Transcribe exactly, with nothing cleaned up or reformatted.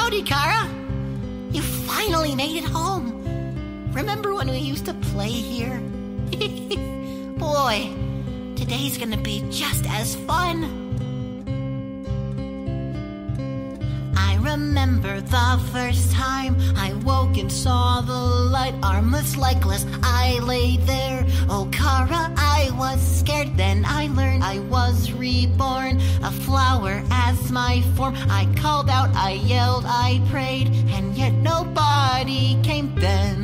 Howdy, Kara. You finally made it home. Remember when we used to play here? Boy, today's gonna be just as fun. I remember the first time I woke and saw the light, armless, legless, I lay there. Oh, Kara, I was scared. Then I learned I was reborn, a flower as my form. I called out, I yelled, I prayed, and yet nobody came then.